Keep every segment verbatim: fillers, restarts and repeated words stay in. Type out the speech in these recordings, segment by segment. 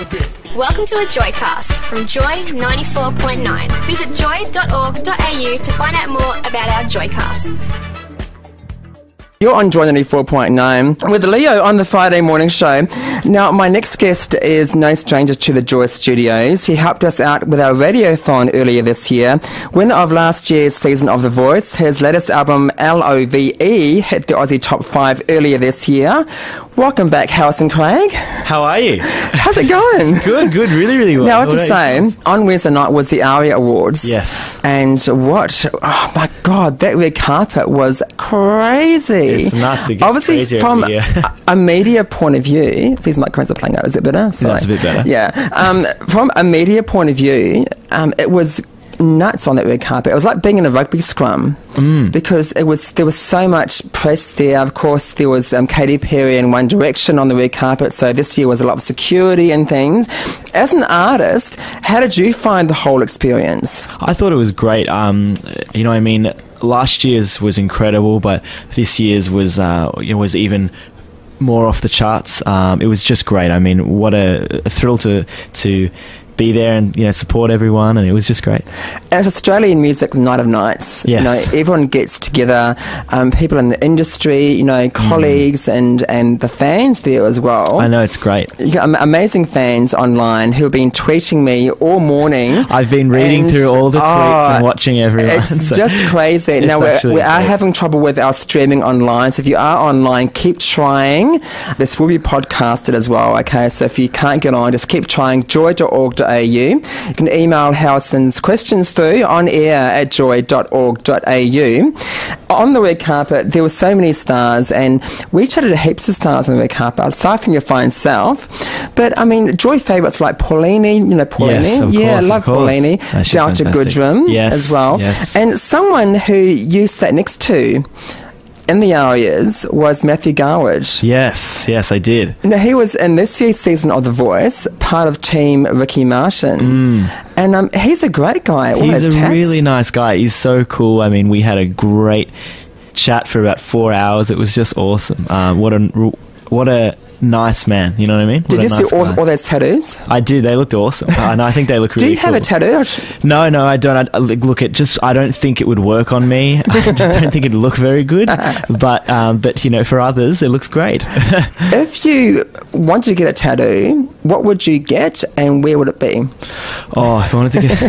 Welcome to a Joycast from Joy ninety-four point nine. Visit joy dot org dot a u to find out more about our Joycasts. You're on Joy ninety-four point nine with Leo on the Friday morning show. Now, my next guest is no stranger to the Joy Studios. He helped us out with our radiothon earlier this year. Winner of last year's season of The Voice, his latest album, L O V E, hit the Aussie Top five earlier this year. Welcome back, Harrison Craig. How are you? How's it going? Good, good, really, really well. Now, I have to say, on Wednesday night was the ARIA Awards. Yes. And what? Oh, my God, that red carpet was crazy. It's nuts. It gets Obviously, crazier from every year. a, a media point of view, these microphones are playing out. Is it better? Sorry. That's a bit better. Yeah. Um, from a media point of view, um, it was nuts on that red carpet. It was like being in a rugby scrum mm. because it was there was so much press there. Of course, there was um, Katy Perry and One Direction on the red carpet, so this year was a lot of security and things. As an artist, how did you find the whole experience? I thought it was great. Um, you know, I mean, last year's was incredible, but this year's was uh, you know, was even more off the charts. Um, it was just great. I mean, what a, a thrill to to. be there and, you know, support everyone, and it was just great. As Australian music's night of nights, yes. you know, everyone gets together, um, people in the industry, you know, colleagues mm. and, and the fans there as well. I know, it's great. You got amazing fans online who have been tweeting me all morning. I've been reading through all the tweets oh, and watching everyone. It's so just crazy. Now, we're, we are great. having trouble with our streaming online, so if you are online, keep trying. This will be podcasted as well, okay? So if you can't get on, just keep trying. joy dot org dot a u. You can email Harrison's questions through on air at joy dot org dot a u. On the red carpet, there were so many stars, and we chatted to heaps of stars on the red carpet, aside from your fine self. But, I mean, Joy favourites like Paulini, you know, Paulini. Yes, of yeah, course, I love Paulini. Delta Goodrum yes, as well. Yes. And someone who you sat next to in the ARIAs was Matthew Garwood. Yes, yes, I did. Now, he was in this year's season of The Voice, part of Team Ricky Martin. Mm. And um, he's a great guy. He's a tats. really nice guy. He's so cool. I mean, we had a great chat for about four hours. It was just awesome. Um, what a what a nice man. You know what I mean? What did you nice see all, all those tattoos? I did. They looked awesome. And I think they look really cool. Do you have cool. a tattoo? No, no, I don't. I, look, it just, I don't think it would work on me. I just don't think it'd look very good. But, um, but you know, for others, it looks great. If you wanted to get a tattoo, what would you get and where would it be? Oh, if I wanted to get...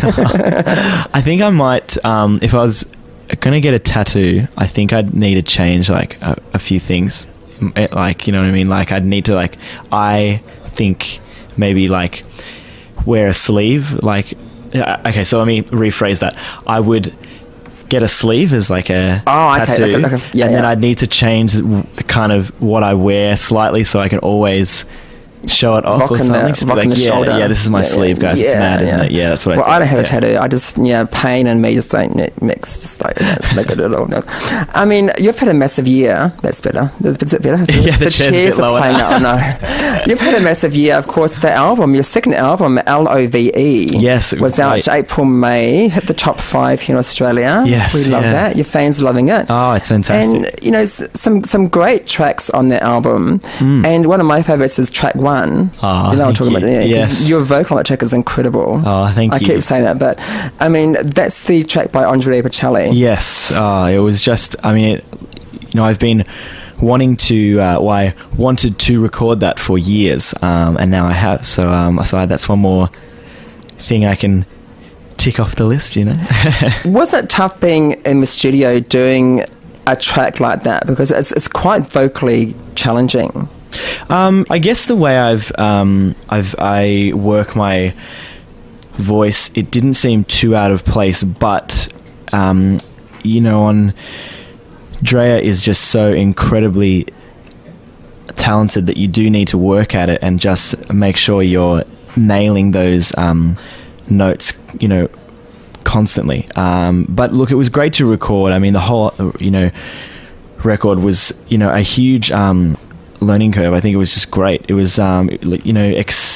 I think I might, um, if I was going to get a tattoo, I think I'd need to change, like, a, a few things. It, like, you know what I mean? Like, I'd need to, like, I think maybe, like, wear a sleeve. Like, okay, so let me rephrase that. I would get a sleeve as, like, a oh, okay, tattoo, like a, like a, yeah, and yeah. then I'd need to change kind of what I wear slightly so I can always show it off rocking or something. The, so like, the yeah, shoulder. yeah, this is my yeah, sleeve, guys. Yeah, it's mad, yeah. isn't it? Yeah, that's what well, I think. I don't have yeah. a tattoo. I just, yeah, pain and me just don't mix. Just like, it's not good at all. No. I mean, you've had a massive year. That's better. Is it better? Yeah, the, the chair's chairs a bit lower. are playing out. No. You've had a massive year. Of course, the album, your second album, L O V E, yes, it was, was out April, May, hit the top five here in Australia. Yes, we love yeah. that. Your fans are loving it. Oh, it's fantastic. And, you know, some some great tracks on that album. Mm. And one of my favourites is track one. Oh, you know what I'm talking you. about? Yeah. Yes. Your vocal on that track is incredible. Oh, thank I you. I keep saying that, but I mean, that's the track by Andrea Bocelli. Yes. Oh, it was just, I mean, it, you know, I've been wanting to, uh, well, I wanted to record that for years, um, and now I have. So, um, so I, that's one more thing I can tick off the list, you know. Was it tough being in the studio doing a track like that? Because it's, it's quite vocally challenging. Um, I guess the way I've um, I've I work my voice, it didn't seem too out of place, but um, you know, on Drea is just so incredibly talented that you do need to work at it and just make sure you're nailing those um, notes, you know, constantly. Um, but look, it was great to record. I mean, the whole, you know, record was, you know, a huge um, learning curve. I think it was just great. It was, um, you know,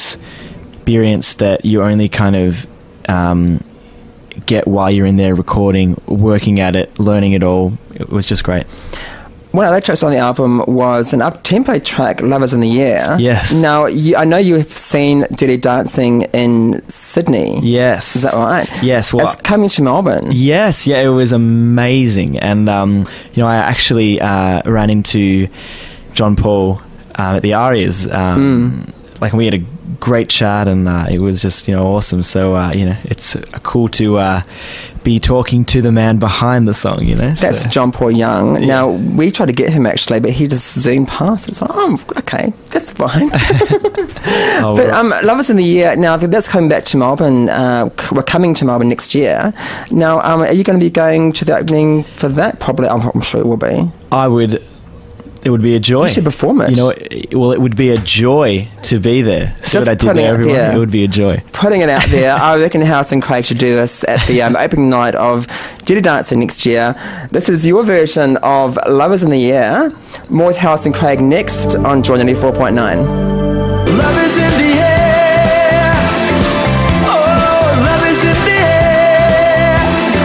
experience that you only kind of um, get while you're in there recording, working at it, learning it all. It was just great. one of the tracks on the album was an up-tempo track, Lovers in the Air. Yes. Now, you, I know you have seen Dirty Dancing in Sydney. Yes. Is that right? Yes. Well, it's coming to Melbourne. Yes. Yeah, it was amazing. And, um, you know, I actually uh, ran into John Paul uh, at the Arias. Um, mm. Like, we had a great chat, and uh, it was just, you know, awesome. So, uh, you know, it's uh, cool to uh, be talking to the man behind the song, you know. That's so. John Paul Young. Yeah. Now, we tried to get him, actually, but he just zoomed past. It's like, oh, okay, that's fine. oh, but right. um, Lovers in the Year, now, that's coming back to Melbourne. Uh, we're coming to Melbourne next year. Now, um, are you going to be going to the opening for that? Probably, I'm, I'm sure it will be. I would... It would be a joy. You should perform it. You know, it, well, it would be a joy to be there. See Just what I did there, everyone? There. It would be a joy. Putting it out there. I reckon House and Craig should do this at the um, opening night of Dirty Dancing next year. This is your version of Lovers in the Air. More with House and Craig next on Joy ninety-four point nine. Lovers in the air. Oh, lovers in the air.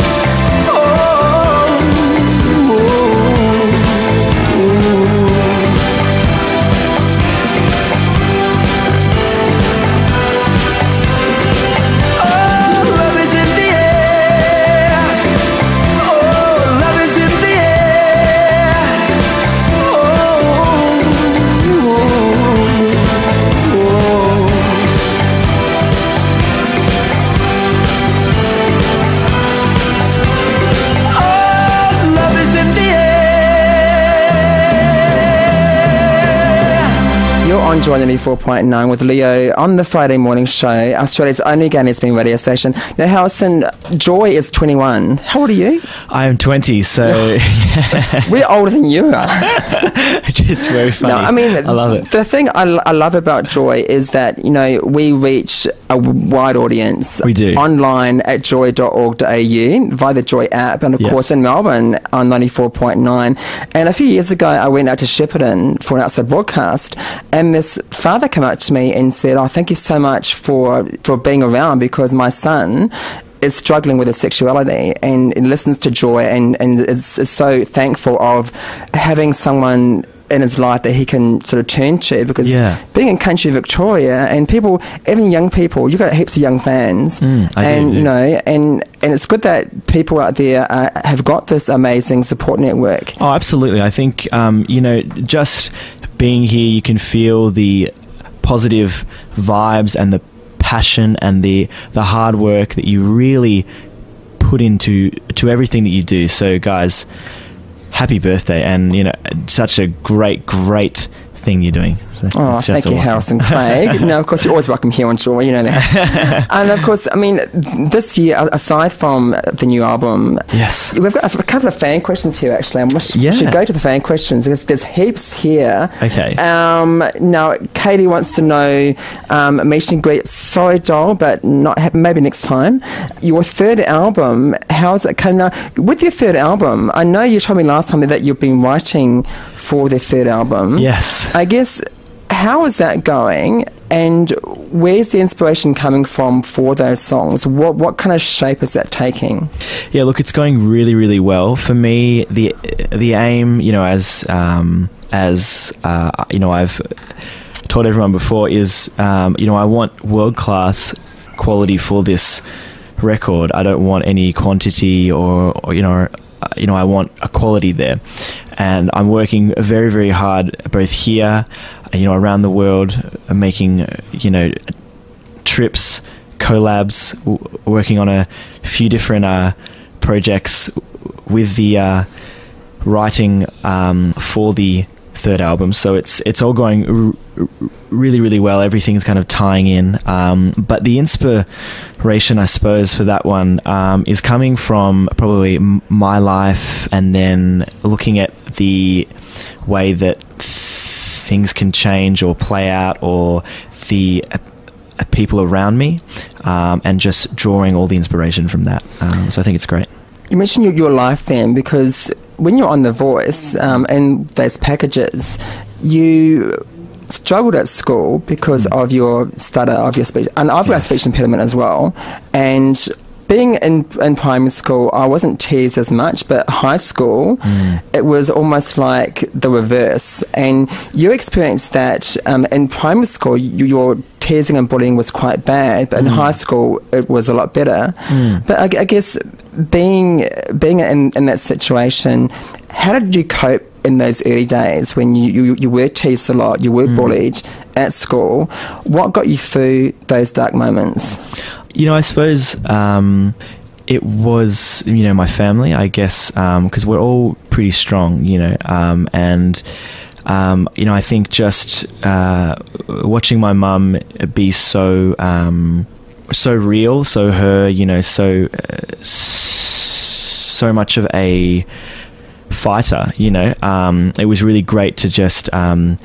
Oh, on Joy ninety-four point nine with Leo on the Friday morning show, Australia's only gay lesbian radio station. Now, Harrison, Joy is twenty-one. How old are you? I am twenty, so... We're older than you are. Just very funny. No, I mean, I love it. The thing I, I love about Joy is that, you know, we reach a wide audience. We do. Online at joy dot org dot a u via the Joy app, and of yes. course in Melbourne on ninety-four point nine. And a few years ago, I went out to Shepparton for an outside broadcast, and this father came up to me and said, "Oh, thank you so much for, for being around, because my son is struggling with his sexuality and, and listens to Joy and, and is, is so thankful of having someone in his life that he can sort of turn to, because yeah. being in country Victoria, and people, even young people, you've got heaps of young fans, mm, I and do, you know, and and it's good that people out there uh, have got this amazing support network." Oh, absolutely. I think um, you know, just being here, you can feel the positive vibes and the passion and the the hard work that you really put into to everything that you do. So, guys, happy birthday, and you know, such a great, great thing you're doing. So oh, thank you, awesome. Harrison Craig. No, of course, you're always welcome here on Joy, you know that. And of course, I mean, this year, aside from the new album, yes, we've got a couple of fan questions here, actually. I wish yeah. we should go to the fan questions, because there's heaps here. Okay. Um, now, Katie wants to know, um, meet and greet, sorry, Joel, but not happen, maybe next time. Your third album, how's it coming now? With your third album, I know you told me last time that you've been writing for the third album. Yes. I guess, how is that going, and where's the inspiration coming from for those songs? What what kind of shape is that taking? Yeah, look, it's going really, really well. For me, the the aim, you know, as um, as uh, you know, I've told everyone before, is um, you know, I want world class quality for this record. I don't want any quantity or, or you know. You know, I want a quality there, and I'm working very, very hard, both here, you know, around the world, making, you know, trips, collabs, w- working on a few different uh, projects with the uh, writing um, for the third album. So it's it's all going r- r- really, really well. Everything's kind of tying in. Um, but the inspiration, I suppose, for that one um, is coming from probably m- my life, and then looking at the way that th- things can change or play out, or the uh, people around me, um, and just drawing all the inspiration from that. Um, so I think it's great. You mentioned your, your life then, because when you're on The Voice um, and those packages, you struggled at school because mm. of your stutter of your speech, and I've got yes. a speech impediment as well, and being in, in primary school, I wasn't teased as much, but high school, mm. it was almost like the reverse. And you experienced that um, in primary school, you, your teasing and bullying was quite bad, but in mm. high school, it was a lot better. Mm. But I, I guess being being in, in that situation, how did you cope in those early days when you, you, you were teased a lot, you were mm. bullied at school? What got you through those dark moments? You know, I suppose um, it was, you know, my family, I guess, because um, we're all pretty strong, you know, um, and, um, you know, I think just uh, watching my mum be so, um, so real, so her, you know, so, uh, so much of a fighter, you know, um, it was really great to just um,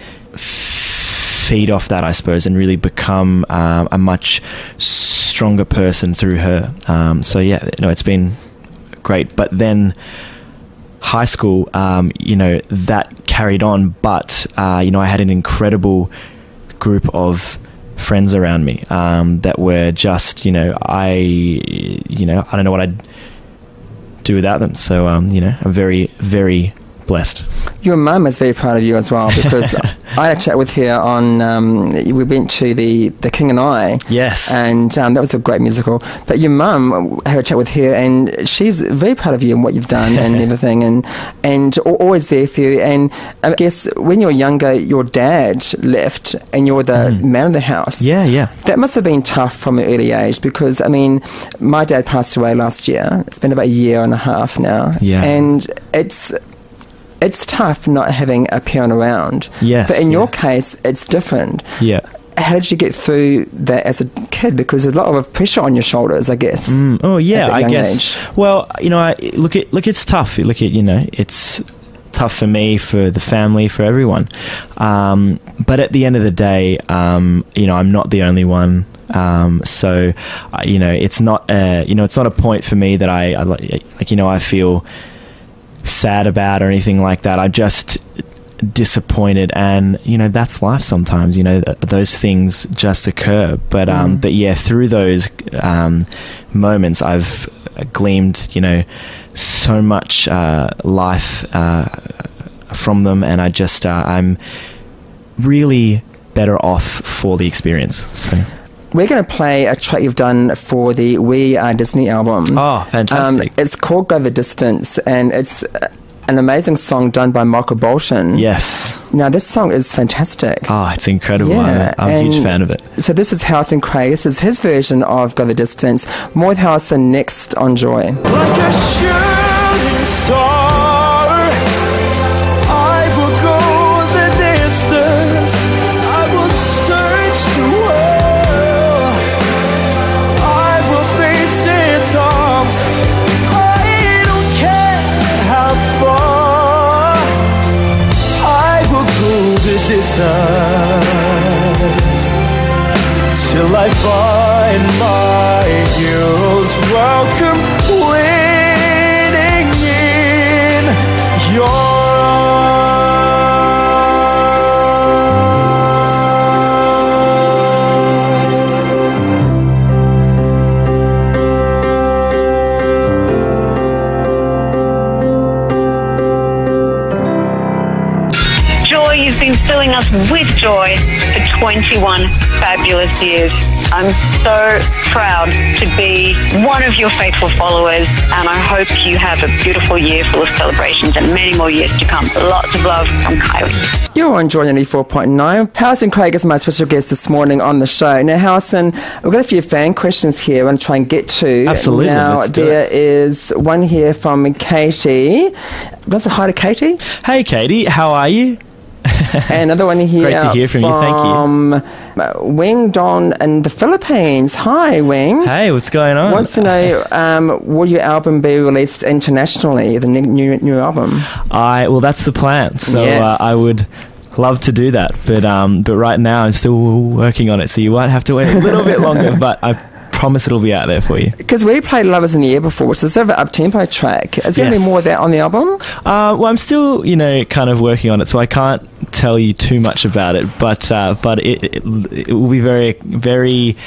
feed off that, I suppose, and really become uh, a much stronger person through her. Um, so yeah, you know, it's been great. But then high school, um, you know, that carried on. But uh, you know, I had an incredible group of friends around me um, that were just, you know, I, you know, I don't know what I'd do without them. So um, you know, I'm very, very blessed. Your mum is very proud of you as well, because I had a chat with her on, um, we went to the, the King and I. Yes. And um, that was a great musical. But your mum, I had a chat with her, and she's very proud of you and what you've done and everything, and, and always there for you. And I guess when you were younger, your dad left and you're the mm. man of the house. Yeah, yeah. That must have been tough from an early age, because, I mean, my dad passed away last year. It's been about a year and a half now. Yeah. And it's... It's tough not having a parent around. Yes. But in yeah. your case, it's different. Yeah. How did you get through that as a kid? Because there's a lot of pressure on your shoulders, I guess. Mm, oh, yeah, I guess. Age. Well, you know, I, look, at, look, it's tough. Look at, you know, it's tough for me, for the family, for everyone. Um, but at the end of the day, um, you know, I'm not the only one. Um, so, uh, you know, it's not, a, you know, it's not a point for me that I, I like, you know, I feel sad about or anything like that. I'm just disappointed, and you know, that's life sometimes. You know, th- those things just occur. But um, mm. but yeah, through those um, moments, I've gleaned, you know, so much uh, life uh, from them, and I just uh, I'm really better off for the experience. So. We're going to play a track you've done for the We Are Disney album. Oh, fantastic. Um, it's called Go the Distance, and it's an amazing song done by Michael Bolton. Yes. Now, this song is fantastic. Oh, it's incredible. Yeah, I'm, I'm a huge fan of it. So this is Harrison Craig. This is his version of Go the Distance. More with Harrison next on Joy. Like a shooting star, I will go the distance. I will search the world. Distance till I find my heroes welcome waiting in your arms. You've been filling us with joy for twenty-one fabulous years. I'm so proud to be one of your faithful followers, and I hope you have a beautiful year full of celebrations and many more years to come. Lots of love from Kylie. You're on Joy ninety-four point nine. Harrison Craig is my special guest this morning on the show. Now, Harrison, we've got a few fan questions here I want to try and get to. Absolutely. Now, let's do there it. is one here from Katie. Let's say hi to Katie. Hey, Katie. How are you? And another one here. Great to hear from, from you. Thank you. Wing Don in the Philippines. Hi, Wing. Hey, what's going on? Wants to know, um, will your album be released internationally, the new new, new album? I well, that's the plan. So yes. uh, I would love to do that, but um, but right now I'm still working on it, so you might have to wait a little bit longer. But I promise it'll be out there for you. Because we played Lovers in the Air before, which is sort of an up-tempo track. Is there yes. any more of that on the album? Uh, well, I'm still, you know, kind of working on it, so I can't tell you too much about it. But uh, but it, it it will be very very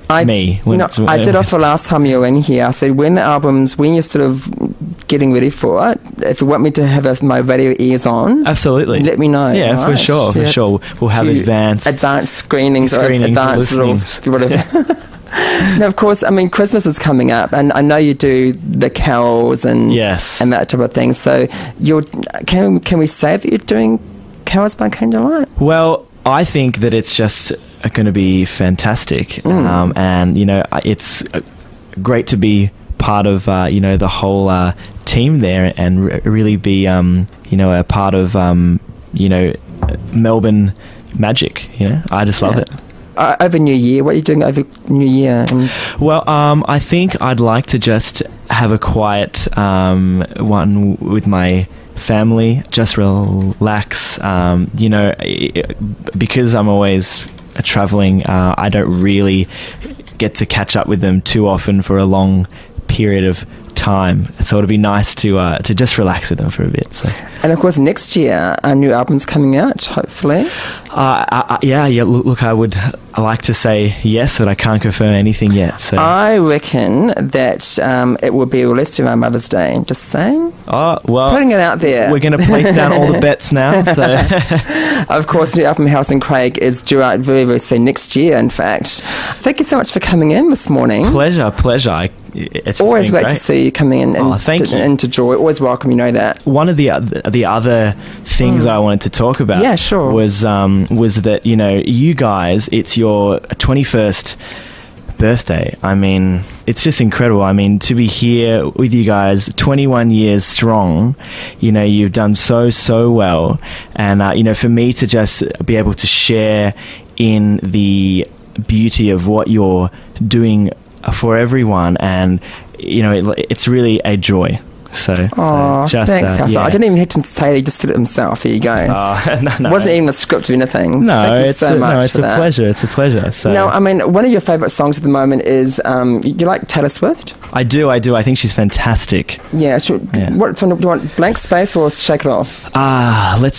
I, me. When you know, it's, I did offer last time you were in here. I said, when the albums, when you're sort of getting ready for it, if you want me to have a, my radio ears on, absolutely, let me know. Yeah, right? for sure, for yeah. sure. We'll have advanced advanced screenings, screenings or advanced listenings. whatever. Now, of course, I mean, Christmas is coming up, and I know you do the carols and yes. and that type of thing. So, you're can can we say that you're doing carols by candlelight? Well, I think that it's just going to be fantastic, mm. um, and you know, it's great to be part of uh, you know the whole uh, team there, and re- really be um, you know a part of um, you know Melbourne magic. You know, I just love yeah. it. Uh, over New Year, what are you doing over New Year? And well, um, I think I'd like to just have a quiet um, one with my family, just relax. Um, you know, because I'm always traveling, uh, I don't really get to catch up with them too often for a long period of time, so it'd be nice to uh, to just relax with them for a bit. So. And of course, next year a new album's coming out, hopefully. Uh, uh, yeah, yeah. Look, look, I would like to say yes, but I can't confirm anything yet. So I reckon that um, it will be released around Mother's Day. Just saying. Oh well, putting it out there. We're going to place down all the bets now. So, of course, new album House and Craig is due out very, very soon next year. In fact, thank you so much for coming in this morning. Pleasure, pleasure. I, It's always great, great to see you coming in and oh, thank to, you. into Joy. Always welcome, you know that. One of the other, the other things mm. I wanted to talk about yeah, sure. was um, was that, you know, you guys, it's your twenty-first birthday. I mean, it's just incredible. I mean, to be here with you guys, twenty-one years strong, you know, you've done so, so well. And, uh, you know, for me to just be able to share in the beauty of what you're doing for everyone, and you know it, it's really a joy. So, Aww, so just thanks, uh, yeah. I didn't even have to say it, he just did it himself. Here you go. Oh, no, no. It wasn't even a script or anything. No, Thank you it's so a, much no, it's for a that. pleasure. It's a pleasure. So now, I mean, one of your favourite songs at the moment is um, you like Taylor Swift? I do, I do. I think she's fantastic. Yeah. Should, yeah. What do you want? Blank Space or Shake It Off? Ah, let's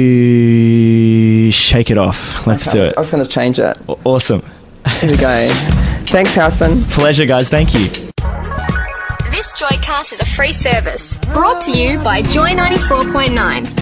do Shake It Off. Let's okay, do it. I was going to change it. A- awesome. Here we go. Thanks, Harrison. Pleasure, guys. Thank you. This Joycast is a free service brought to you by Joy ninety-four point nine.